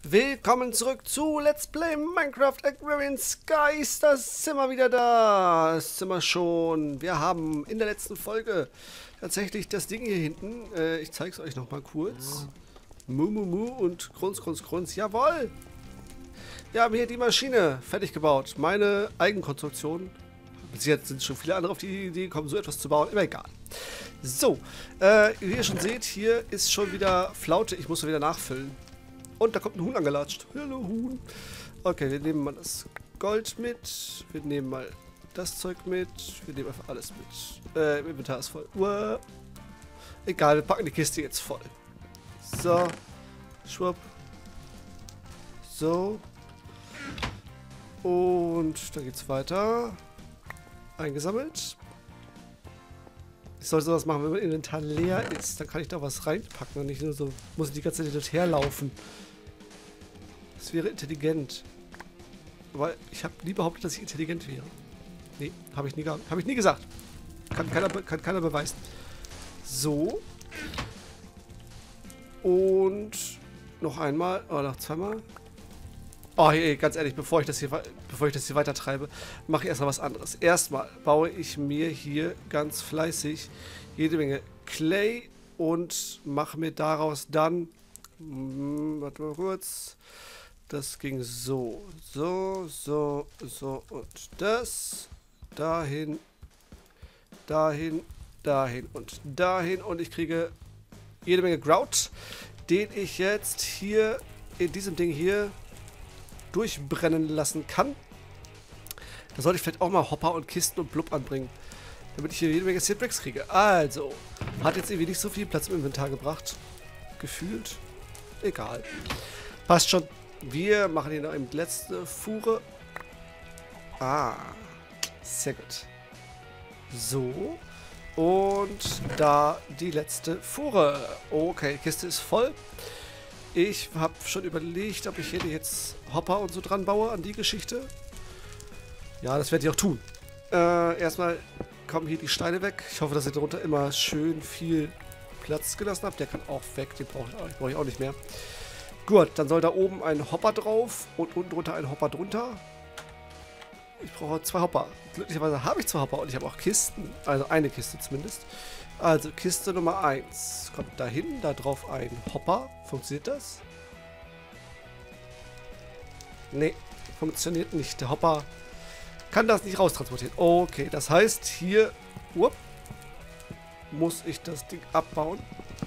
Willkommen zurück zu Let's Play Minecraft Agrarian Skies. Das sind wir wieder da. Das sind wir schon. Wir haben in der letzten Folge tatsächlich das Ding hier hinten. Ich zeige es euch noch mal kurz. Mu und Grunz. Jawohl. Wir haben hier die Maschine fertig gebaut. Meine Eigenkonstruktion. Bis jetzt sind schon viele andere auf die Idee gekommen, so etwas zu bauen. Immer egal. So, wie ihr schon seht, hier ist schon wieder Flaute. Ich muss wieder nachfüllen. Und da kommt ein Huhn angelatscht. Hallo Huhn. Okay, wir nehmen mal das Gold mit. Wir nehmen mal das Zeug mit. Wir nehmen einfach alles mit. Inventar ist voll. Uah. Egal, wir packen die Kiste jetzt voll. So. Schwupp. So. Und dann geht's weiter. Eingesammelt. Ich sollte sowas machen, wenn mein Inventar leer ist. Dann kann ich da was reinpacken und nicht nur so, muss ich die ganze Zeit hin und her laufen. Das wäre intelligent. Aber ich habe nie behauptet, dass ich intelligent wäre. Nee, habe ich nie gehabt. Habe ich nie gesagt. Kann keiner beweisen. So. Und noch einmal, oder noch zweimal. Oh, hey, ganz ehrlich, bevor ich das hier weiter treibe, mache ich erstmal was anderes. Erstmal baue ich mir hier ganz fleißig jede Menge Clay und mache mir daraus dann, warte mal kurz, das ging so und das, dahin und dahin und ich kriege jede Menge Grout, den ich jetzt hier in diesem Ding hier durchbrennen lassen kann. Da sollte ich vielleicht auch mal Hopper und Kisten und Blub anbringen, damit ich hier jede Menge Steel Bricks kriege. Also, hat jetzt irgendwie nicht so viel Platz im Inventar gebracht. Gefühlt. Egal. Passt schon. Wir machen hier noch eben die letzte Fuhre. Ah, sehr gut. So. Und da die letzte Fuhre. Okay, die Kiste ist voll. Ich habe schon überlegt, ob ich hier jetzt Hopper und so dran baue an die Geschichte. Ja, das werde ich auch tun. Erstmal kommen hier die Steine weg. Ich hoffe, dass ihr darunter immer schön viel Platz gelassen habt. Der kann auch weg, den brauche ich auch nicht mehr. Gut, dann soll da oben ein Hopper drauf und unten drunter ein Hopper drunter. Ich brauche 2 Hopper. Glücklicherweise habe ich 2 Hopper und ich habe auch Kisten. Also eine Kiste zumindest. Also Kiste Nummer 1 kommt dahin, da drauf ein Hopper. Funktioniert das? Nee, funktioniert nicht. Der Hopper kann das nicht raustransportieren. Okay, das heißt hier muss ich das Ding abbauen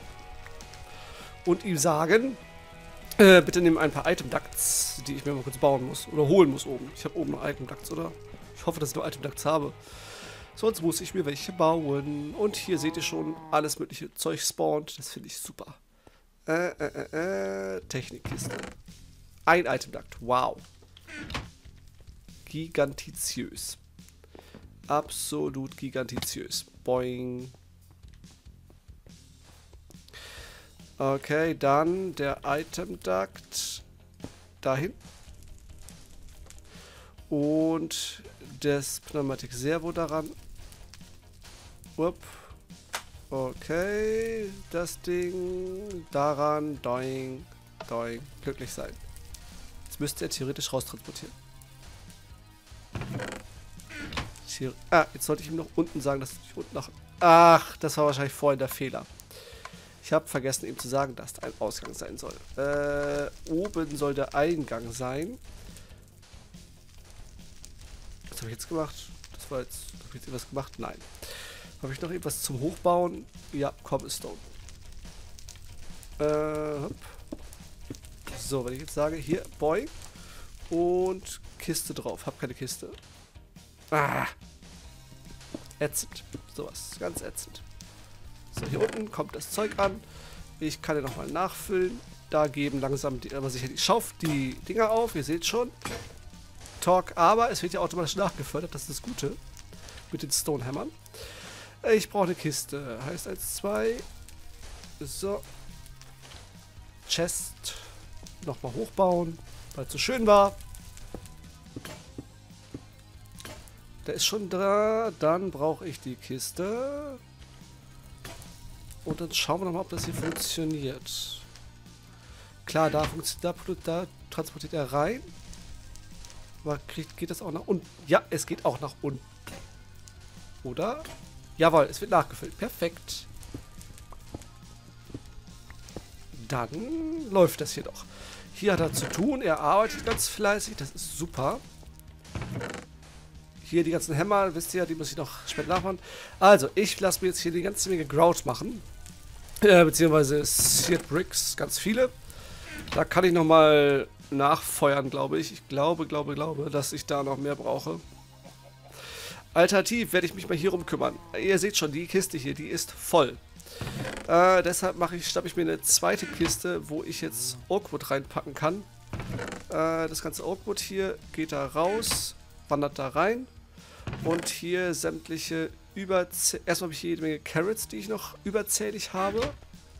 und ihm sagen, bitte nimm ein paar Item Ducts, die ich mir mal kurz bauen muss oder holen muss oben. Ich habe oben noch Item Ducts, oder? Ich hoffe, dass ich noch Item Ducts habe. Sonst muss ich mir welche bauen. Und hier seht ihr schon, alles mögliche Zeug spawnt. Das finde ich super. Technikkiste. Ein Item Duct. Wow. Gigantiziös. Absolut gigantiziös. Boing. Okay, dann der Item Duct dahin. Und das Pneumatik Servo daran. Okay, das Ding daran, doing, glücklich sein. Jetzt müsste er theoretisch raustransportieren. Jetzt sollte ich ihm noch unten sagen, dass ich unten nach... Ach, das war wahrscheinlich vorhin der Fehler. Ich habe vergessen, ihm zu sagen, dass da ein Ausgang sein soll. Oben soll der Eingang sein. Was habe ich jetzt gemacht? Das war jetzt... Habe ich jetzt etwas gemacht? Nein. Habe ich noch etwas zum Hochbauen? Ja, Cobblestone. So, wenn ich jetzt sage, hier, Boy. Und Kiste drauf. Hab keine Kiste. Ah. Ätzend. Sowas. Ganz ätzend. So, hier unten kommt das Zeug an. Ich kann ja nochmal nachfüllen. Da geben langsam aber sicher die Dinger auf. Ihr seht schon. Talk, aber es wird ja automatisch nachgefördert. Das ist das Gute. Mit den Stonehammern. Ich brauche eine Kiste. Heißt 1, 2. So. Chest. Nochmal hochbauen, weil es so schön war. Der ist schon da. Dann brauche ich die Kiste. Und dann schauen wir nochmal, ob das hier funktioniert. Klar, da transportiert er rein. Aber geht das auch nach unten? Ja, es geht auch nach unten. Oder? Jawohl, es wird nachgefüllt. Perfekt. Dann läuft das hier doch. Hier hat er zu tun. Er arbeitet ganz fleißig. Das ist super. Hier die ganzen Hämmer, wisst ihr, die muss ich noch später nachmachen. Also, ich lasse mir jetzt hier die ganze Menge Grout machen. Beziehungsweise Seared Bricks, ganz viele. Da kann ich nochmal nachfeuern, glaube ich. Ich glaube, dass ich da noch mehr brauche. Alternativ werde ich mich mal hier rumkümmern. Ihr seht schon, die Kiste hier, die ist voll. Deshalb schnappe ich mir eine zweite Kiste, wo ich jetzt Oakwood reinpacken kann. Das ganze Oakwood hier geht da raus, wandert da rein. Und hier sämtliche erstmal habe ich hier jede Menge Carrots, die ich noch überzählig habe.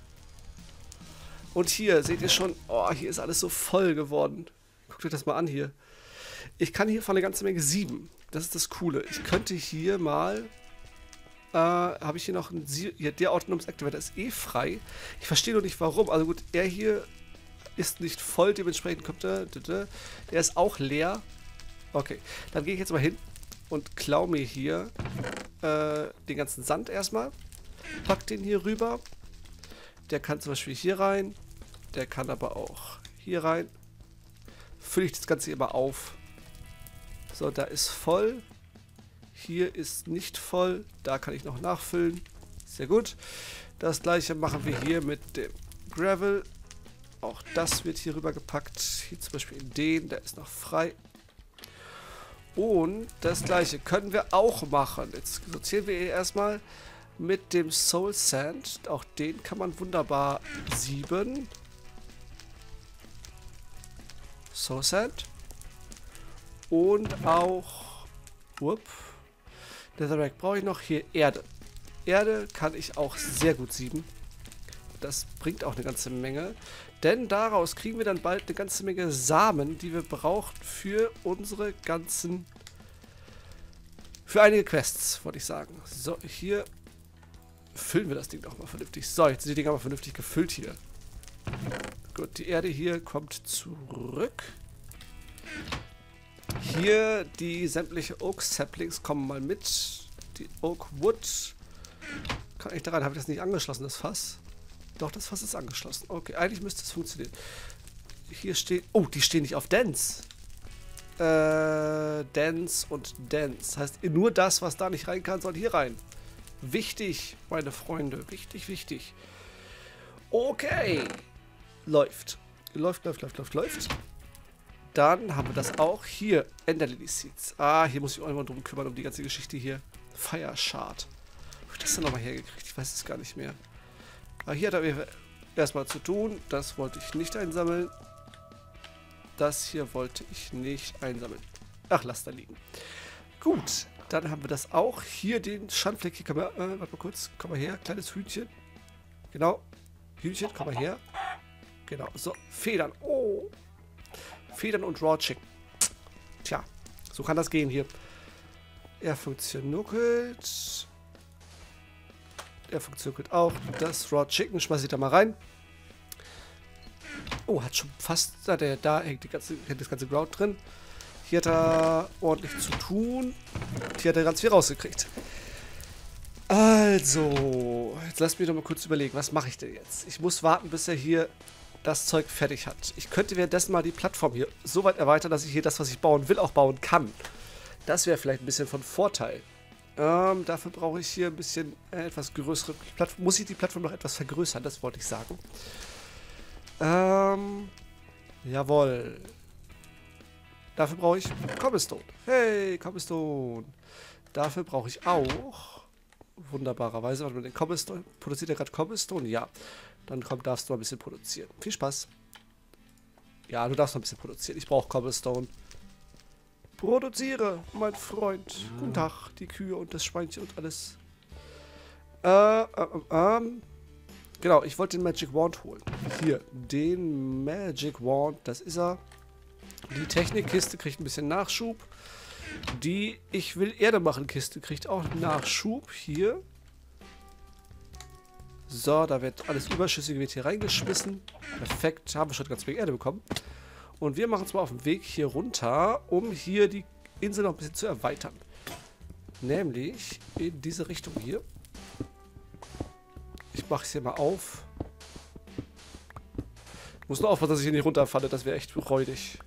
Und hier seht ihr schon, oh, hier ist alles so voll geworden. Guckt euch das mal an hier. Ich kann hier von eine ganze Menge sieben. Das ist das Coole. Ich könnte hier mal, habe ich hier noch der Autonomous Activator ist eh frei. Ich verstehe noch nicht warum. Also gut, er hier ist nicht voll, dementsprechend kommt er. Der ist auch leer. Okay, dann gehe ich jetzt mal hin und klaue mir hier den ganzen Sand erstmal. Pack den hier rüber. Der kann zum Beispiel hier rein. Der kann aber auch hier rein. Fülle ich das Ganze immer auf. So, da ist voll. Hier ist nicht voll. Da kann ich noch nachfüllen. Sehr gut. Das gleiche machen wir hier mit dem Gravel. Auch das wird hier rüber gepackt. Hier zum Beispiel in den. Der ist noch frei. Und das gleiche können wir auch machen. Jetzt sortieren wir hier erstmal mit dem Soul Sand. Auch den kann man wunderbar sieben. Soul Sand. Und auch Netherrack brauche ich noch. Hier Erde. Erde kann ich auch sehr gut sieben. Das bringt auch eine ganze Menge. Denn daraus kriegen wir dann bald eine ganze Menge Samen, die wir brauchen für unsere ganzen... Für einige Quests, wollte ich sagen. So, hier füllen wir das Ding doch mal vernünftig. So, jetzt sind die Dinger mal vernünftig gefüllt hier. Gut, die Erde hier kommt zurück. Hier die sämtliche Oak Saplings kommen mal mit. Die Oak Wood. Kann ich daran, habe ich das nicht angeschlossen, das Fass? Doch, das Fass ist angeschlossen. Okay, eigentlich müsste es funktionieren. Hier steht... Oh, die stehen nicht auf Dense. Dense und Dense. Heißt, nur das, was da nicht rein kann, soll hier rein. Wichtig, meine Freunde. Wichtig, wichtig. Okay. Läuft. Läuft. Dann haben wir das auch. Hier, Ender Lily Seeds. Ah, hier muss ich auch immer drum kümmern, um die ganze Geschichte hier. Fire Shard. Habe ich das denn nochmal hergekriegt? Ich weiß es gar nicht mehr. Aber hier hat er erstmal zu tun. Das wollte ich nicht einsammeln. Das hier wollte ich nicht einsammeln. Ach, lass da liegen. Gut, dann haben wir das auch. Hier den Schandfleck. Hier kann man, warte mal kurz. Komm mal her, kleines Hühnchen. Genau. Hühnchen, komm mal her. Genau, so. Federn. Oh. Federn und Raw Chicken. Tja, so kann das gehen hier. Er funktioniert. Er funktioniert auch. Das Raw Chicken schmeiße ich da mal rein. Oh, hat schon fast... Da hängt das ganze Grout drin. Hier hat er ordentlich zu tun. Hier hat er ganz viel rausgekriegt. Also, jetzt lasst mich doch mal kurz überlegen, was mache ich denn jetzt? Ich muss warten, bis er hier das Zeug fertig hat. Ich könnte währenddessen mal die Plattform hier so weit erweitern, dass ich hier das, was ich bauen will, auch bauen kann. Das wäre vielleicht ein bisschen von Vorteil. Dafür brauche ich hier ein bisschen etwas größere Plattform. Muss ich die Plattform noch etwas vergrößern, das wollte ich sagen. Jawohl. Dafür brauche ich Cobblestone. Hey, Cobblestone. Dafür brauche ich auch, wunderbarerweise, warte mal, den Cobblestone. Produziert er gerade Cobblestone? Ja. Dann darfst du mal ein bisschen produzieren. Viel Spaß. Ja, du darfst noch ein bisschen produzieren. Ich brauche Cobblestone. Produziere, mein Freund. Guten Tag, die Kühe und das Schweinchen und alles. Genau, ich wollte den Magic Wand holen. Hier, den Magic Wand, das ist er. Die Technikkiste kriegt ein bisschen Nachschub. Die Ich will Erde machen Kiste kriegt auch Nachschub. Hier. So, da wird alles Überschüssige wird hier reingeschmissen. Perfekt, haben wir schon ganz viel Erde bekommen. Und wir machen uns mal auf den Weg hier runter, um hier die Insel noch ein bisschen zu erweitern. Nämlich in diese Richtung hier. Ich mache es hier mal auf. Ich muss nur aufpassen, dass ich hier nicht runterfalle, das wäre echt räudig.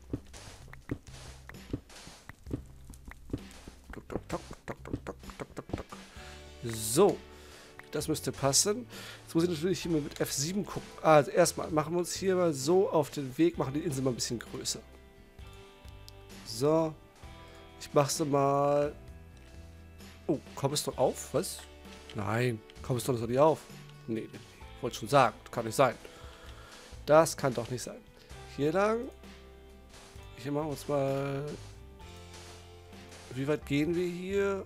So. Das müsste passen. Jetzt muss ich natürlich hier mal mit F7 gucken. Also erstmal machen wir uns hier mal so auf den Weg, machen die Insel mal ein bisschen größer. So. Ich mache sie mal... Oh, komm es doch auf? Was? Nein, komm es doch nicht auf. Nee, wollte schon sagen. Kann nicht sein. Das kann doch nicht sein. Hier lang. Hier machen wir uns mal... Wie weit gehen wir hier?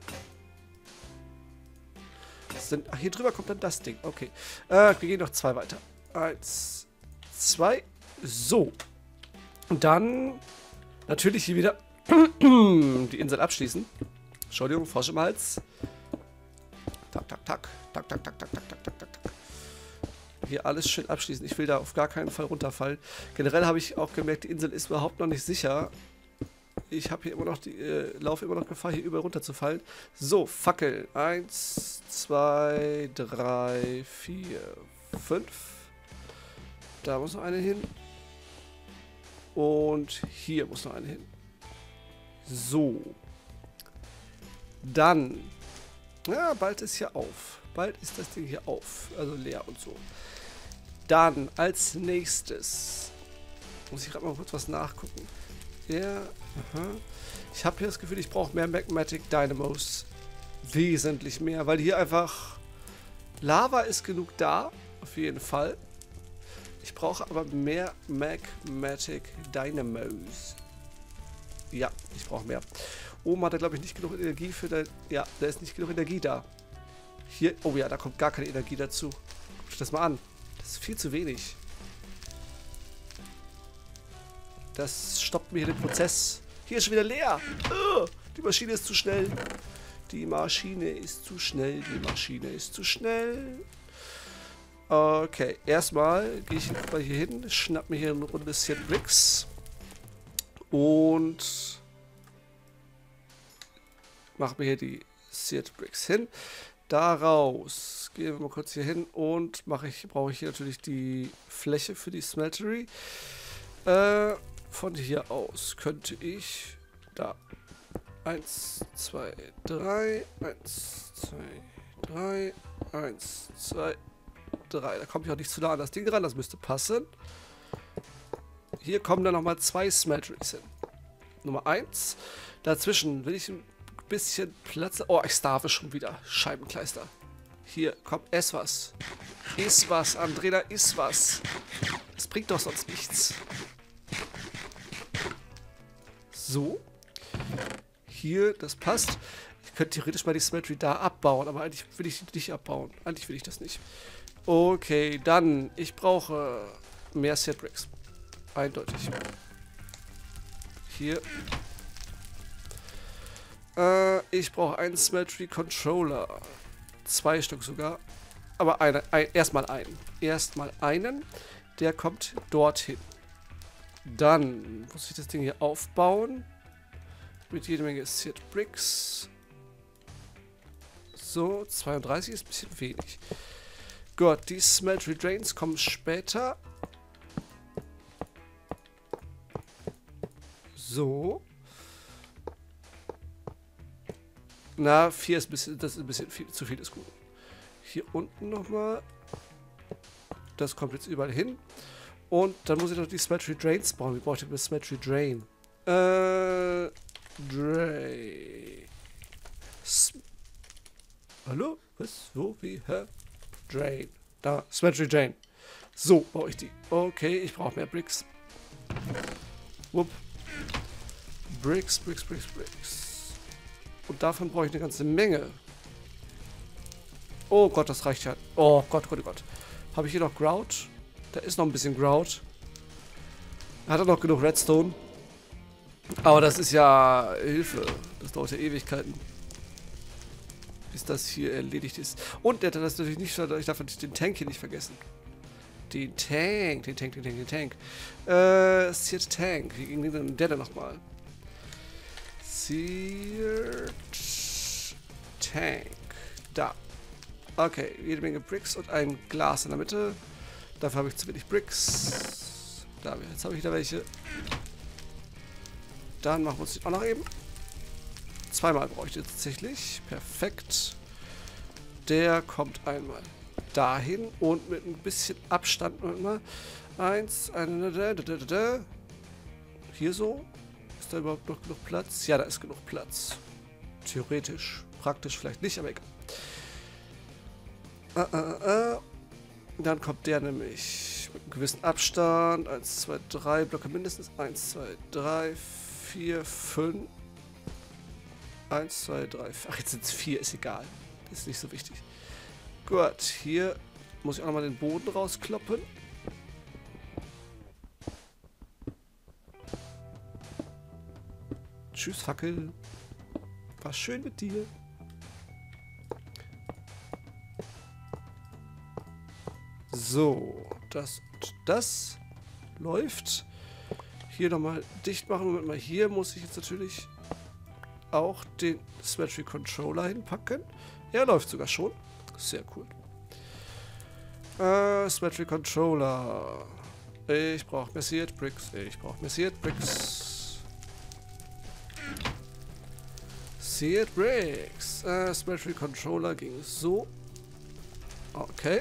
Ach, hier drüber kommt dann das Ding. Okay. Wir gehen noch 2 weiter. 1, 2. So. Und dann natürlich hier wieder die Insel abschließen. Entschuldigung, Frosch im Hals. Tak, tak, tak. Tak, tak, tak, tak, tak, tak, tak, tak. Hier alles schön abschließen. Ich will da auf gar keinen Fall runterfallen. Generell habe ich auch gemerkt, die Insel ist überhaupt noch nicht sicher. Ich habe hier immer noch laufe immer noch Gefahr, hier überall runterzufallen. So, Fackel. 1, 2, 3, 4, 5. Da muss noch eine hin. Und hier muss noch eine hin. So. Dann. Ja, bald ist hier auf. Bald ist das Ding hier auf. Also leer und so. Dann als nächstes. Muss ich gerade mal kurz was nachgucken. Ja, aha. Ich habe hier das Gefühl, ich brauche mehr Magmatic Dynamos. Wesentlich mehr, weil hier einfach Lava ist genug da, auf jeden Fall. Ich brauche aber mehr Magmatic Dynamos. Ja, ich brauche mehr. Oben hat er, glaube ich, nicht genug Energie für den... Ja, da ist nicht genug Energie da. Hier, oh ja, da kommt gar keine Energie dazu. Guckt euch das mal an. Das ist viel zu wenig. Das stoppt mir hier den Prozess. Hier ist schon wieder leer. Die Maschine ist zu schnell. Die Maschine ist zu schnell. Die Maschine ist zu schnell. Okay, erstmal gehe ich mal hier hin, schnapp mir hier eine Runde Seared Bricks. Und mache mir hier die Seared Bricks hin. Daraus gehen wir mal kurz hier hin und brauche ich hier natürlich die Fläche für die Smeltery. Von hier aus könnte ich da 1, 2, 3, 1, 2, 3, 1, 2, 3. Da komme ich auch nicht zu nah an das Ding ran, das müsste passen. Hier kommen dann nochmal 2 Smelteries hin. Nummer 1. Dazwischen will ich ein bisschen Platz... Oh, ich starve schon wieder. Scheibenkleister. Hier, komm, ess was. Iss was, Andrena, iss was. Das bringt doch sonst nichts. So. Hier, das passt. Ich könnte theoretisch mal die Smeltery da abbauen, aber eigentlich will ich die nicht abbauen. Eigentlich will ich das nicht. Okay, dann, ich brauche mehr Seared Bricks. Eindeutig. Hier. Ich brauche einen Smeltery Controller. 2 Stück sogar. Aber erstmal einen. Erstmal einen. Der kommt dorthin. Dann muss ich das Ding hier aufbauen. Mit jede Menge Seared Bricks. So, 32 ist ein bisschen wenig. Gut, die Smeltery Drains kommen später. So. Na, 4 ist ein bisschen, das ist ein bisschen viel, zu viel ist gut. Hier unten nochmal. Das kommt jetzt überall hin. Und dann muss ich noch die Smeltery Drains bauen. Wie brauche ich denn das Smeltery Drain? Hallo? Was? Wo? Wie? Hä? Drain. Da, Smeltery Drain. So baue ich die. Okay, ich brauche mehr Bricks. Wupp. Bricks, Bricks, Bricks, Bricks. Und davon brauche ich eine ganze Menge. Oh Gott, das reicht ja. Oh Gott, Gott, Gott. Habe ich hier noch Grout? Da ist noch ein bisschen Grout. Hat er noch genug Redstone? Aber das ist ja Hilfe. Das dauert ja Ewigkeiten. bis das hier erledigt ist. Und der hat das natürlich nicht, ich darf natürlich den Tank hier nicht vergessen. Den Tank. Seared Tank. Wie ging denn der nochmal? Seared Tank. Da. Okay, jede Menge Bricks und ein Glas in der Mitte. Dafür habe ich zu wenig Bricks. Da, jetzt habe ich wieder welche. Dann machen wir uns die auch noch eben. Zweimal brauche ich den tatsächlich. Perfekt. Der kommt einmal dahin und mit ein bisschen Abstand mal. Hier so. Ist da überhaupt noch genug Platz? Ja, da ist genug Platz. Theoretisch. Praktisch vielleicht nicht, aber egal. Dann kommt der nämlich mit einem gewissen Abstand. 1, 2, 3 Blöcke mindestens. 1, 2, 3, 4, 5. 1, 2, 3. Ach, jetzt sind es 4, ist egal. Das ist nicht so wichtig. Gut, hier muss ich auch nochmal den Boden rauskloppen. Tschüss, Fackel. War schön mit dir. So, das läuft. Hier nochmal dicht machen. Moment mal, hier muss ich jetzt natürlich auch den Symmetry Controller hinpacken. Er läuft sogar schon. Sehr cool. Symmetry Controller. Ich brauche mehr Seared Bricks. Seared Bricks. Symmetry Controller ging so. Okay.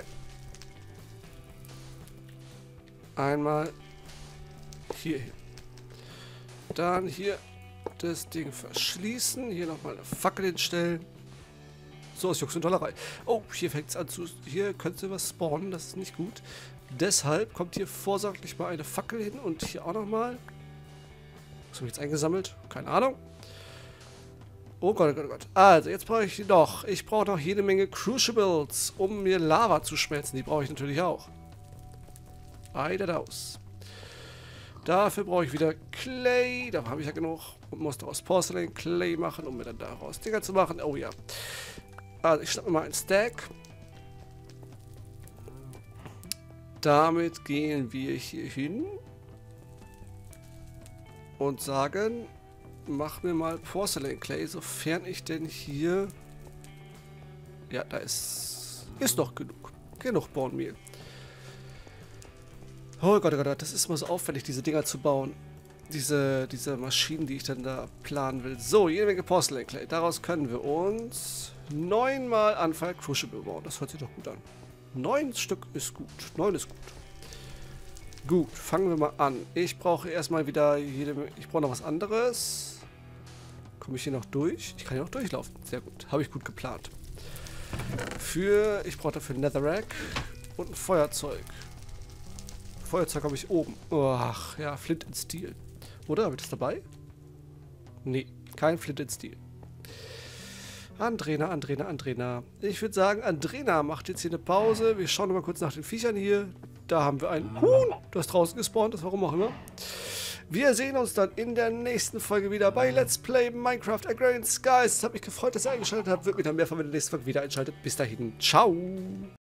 Einmal hier hin. Dann hier das Ding verschließen. Hier nochmal eine Fackel hinstellen. So ist Jux und Dollerei. Oh, hier fängt es an zu... Hier könnte was spawnen, das ist nicht gut. Deshalb kommt hier vorsorglich mal eine Fackel hin und hier auch nochmal. Was habe ich jetzt eingesammelt? Keine Ahnung. Oh Gott, oh Gott, oh Gott. Also, jetzt brauche ich noch... Ich brauche noch jede Menge Crucibles, um mir Lava zu schmelzen. Die brauche ich natürlich auch. Aus. Dafür brauche ich wieder Clay. Da habe ich ja genug. Und muss daraus Porcelain Clay machen, um mir dann daraus Dinger zu machen. Oh ja. Also ich schnappe mir mal einen Stack. Damit gehen wir hier hin. Und sagen, mach mir mal Porcelain Clay, sofern ich denn hier... Ja, da ist doch genug. Genug Bone Meal. Oh Gott, oh Gott, das ist immer so aufwendig, diese Dinger zu bauen. Diese Maschinen, die ich dann da planen will. So, jede Menge Porcelain Clay. Daraus können wir uns 9 mal Anfall Crucible bauen. Das hört sich doch gut an. 9 Stück ist gut. 9 ist gut. Gut, fangen wir mal an. Ich brauche erstmal wieder ich brauche noch was anderes. Komme ich hier noch durch? Ich kann hier noch durchlaufen. Sehr gut. Habe ich gut geplant. Ich brauche dafür Netherrack und ein Feuerzeug. Feuerzeug habe ich oben. Oh, ach, ja, Flint and Steel. Oder? Habe ich das dabei? Nee, kein Flint and Steel. Andrena. Ich würde sagen, Andrena macht jetzt hier eine Pause. Wir schauen noch mal kurz nach den Viechern hier. Da haben wir ein Huhn, das draußen gespawnt ist. Warum auch immer. Wir sehen uns dann in der nächsten Folge wieder bei Let's Play Minecraft Agrarian Skies. Es hat mich gefreut, dass ihr eingeschaltet habt. Würde mich dann mehr von, wenn ihr nächste Folge wieder einschaltet. Bis dahin. Ciao.